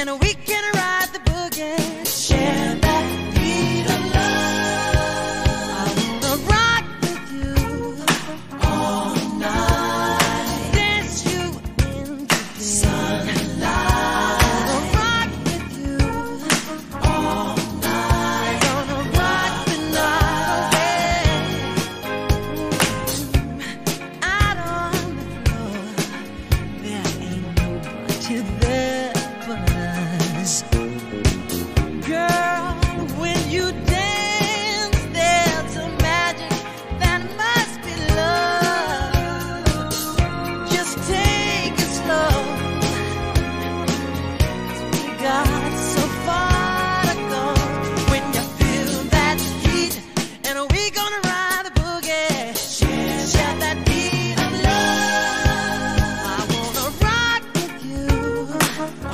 and we can ride the boogie. Share that beat of love. I wanna rock with you all night. Dance you into the sunlight. I wanna rock with you all night. Gonna rock the night away. Out on the floor, there ain't nobody there but us. Girl, when you dance, there's a magic that must be love. Just take it slow. We got so far to go. When you feel that heat, and we gonna ride the boogie. Share that beat of love. I wanna rock with you